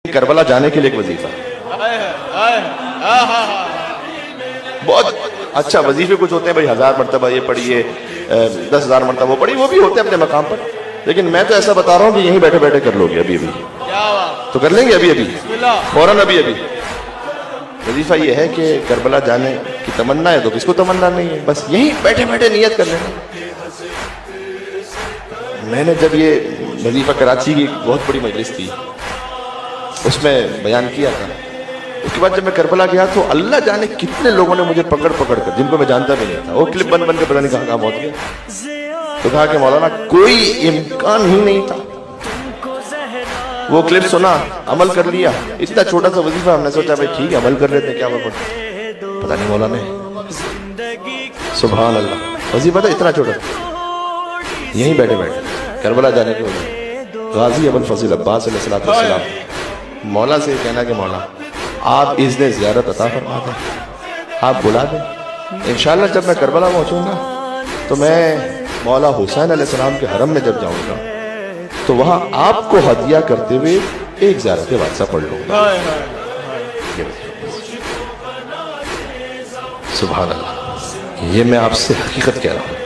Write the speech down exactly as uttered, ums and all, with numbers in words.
کربلا جانے کے لیے ایک وظیفہ بہت اچھا وظیفے کچھ ہوتے ہیں بھائی ہزار مرتبہ یہ پڑھیے دس ہزار مرتبہ وہ پڑھیے وہ بھی ہوتے ہیں اپنے مقام پر، لیکن میں تو ایسا بتا رہا ہوں کہ یہیں بیٹھے بیٹھے کر لو گے ابھی ابھی تو کر لیں گے ابھی ابھی فوراً ابھی ابھی وظیفہ یہ ہے کہ کربلا جانے کی تمنا ہے تو کس کو تمنا نہیں ہے، بس یہیں بیٹھے بیٹھے نیت کر لینا۔ میں نے جب یہ وظیفہ کراچی کی بہت بڑی مجلس تھی اس میں بیان کیا تھا، اس کے بعد جب میں کربلا گیا تو اللہ جانے کتنے لوگوں نے مجھے پکڑ پکڑ کر، جن کو میں جانتا بھی نہیں تھا، وہ کلپ بن بن کے پتہ نہیں کہاں کہاں پہنچ گیا، تو کہا کہ مولانا کوئی امکان ہی نہیں تھا۔ وہ کلپ سنا، عمل کر لیا، اتنا چھوٹا سا وظیفہ، ہم نے سوچا بھائی ٹھیک ہے عمل کر لیتے ہیں، کیا بات پتہ نہیں مولانا سبحان اللہ وظیفہ تھا اتنا چھوٹا، یہیں بیٹھے بیٹھے کربلا جانے کے وجہ غازی ابو الفضل عباس علیہ السلام مولا سے کہنا کہ مولا آپ اذن زیارت عطا فرما دیں، آپ بلا دیں، انشاءاللہ جب میں کربلا پہنچوں گا تو میں مولا حسین علیہ السلام کے حرم میں جب جاؤں گا تو وہاں آپ کو ہدیہ کرتے ہوئے ایک زیارت واقعہ پڑھ لوں گا۔ سبحان اللہ، یہ میں آپ سے حقیقت کہہ رہا ہوں۔